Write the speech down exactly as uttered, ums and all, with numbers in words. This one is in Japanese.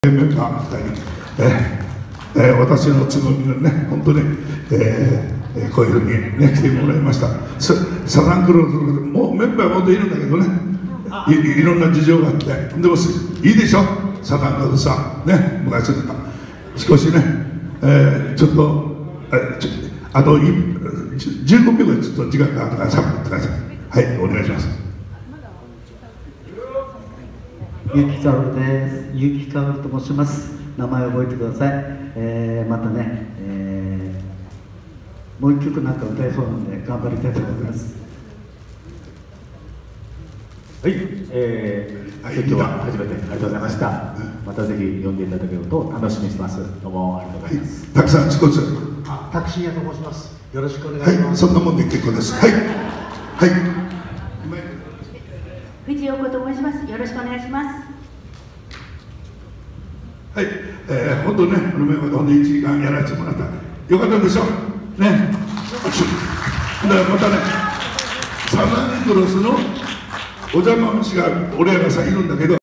メンバーふたり、えーえー、私のつぼみをね、本当に、えー、こういうふうに、ね、来てもらいました。サザンクローズ、もうメンバーもっといるんだけどね、い, いろんな事情があって、でもいいでしょ、サザンクローズさん、ね、昔の少しね、えー、ちょっと、えー、ちょあとじゅうごびょうぐらいちょっと時間があるから、さんぷんください。はい、お願いします。 ゆきかおるです。ゆきかおると申します。名前を覚えてください。えー、またね、えー、もう一曲なんか歌えそうなんで頑張りたいと思います。 はい、えー、はい、今日は初めてありがとうございました。またぜひ呼んでいただけると楽しみにしてます。どうもありがとうございます。 はい、たくさん自己紹介。 タクシー屋と申します。よろしくお願いします。 はい、そんなもんで結構です。はい。はい。 藤陽子と申します。よろしくお願いします。 はい、えー、本当ね、このメンバーで本当にいちじかんやらせてもらった。よかったでしょ。ね。で、またね、サザンクロスのお邪魔虫が俺らがさいるんだけど。